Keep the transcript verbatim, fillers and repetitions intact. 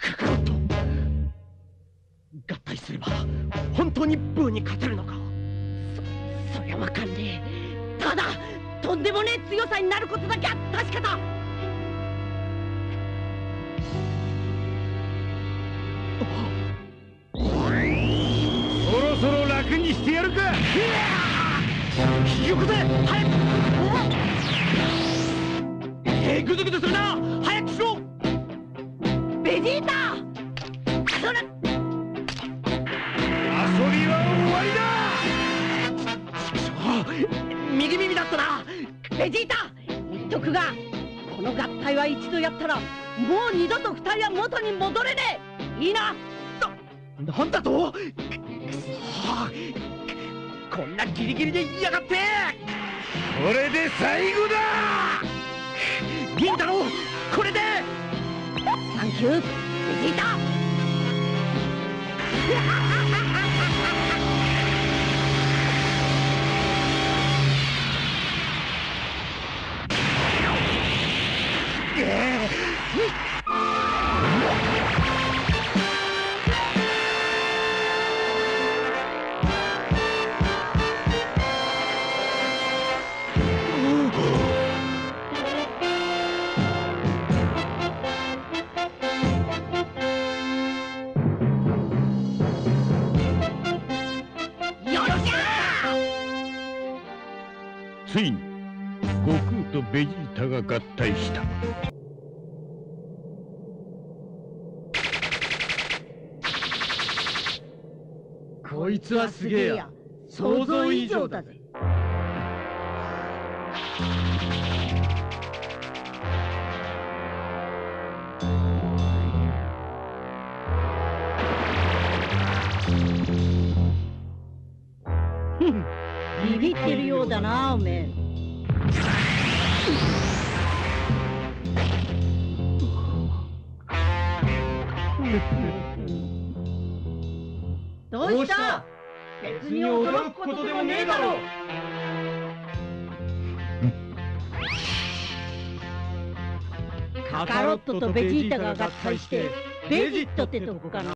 カカロット、合体すれば本当にブーに勝てるのか。 そそりゃわかんねえ。ただとんでもねえ強さになることだけは確かだ。 そろそろ楽にしてやるか。 よこせ、早く。えー、グズグズするな。早くしろ。 ベジータ、そら遊びは終わりだ。 右耳だったな。 ベジータ、言っとくがこの合体は一度やったらもう二度と二人は元に戻れねえ。いいな。 な、なんだと。くそ、こんなギリギリで言いやがって。 これで最後だ。 銀太郎、これで。 サンキューベジータ。 ついに悟空とベジータが合体した。 こいつはすげえや。想像以上だぜ。 ビビってるようだな、おめえ。どうした？別に驚くことでもねえだろう。カカロットとベジータが合体してベジットってとこかな。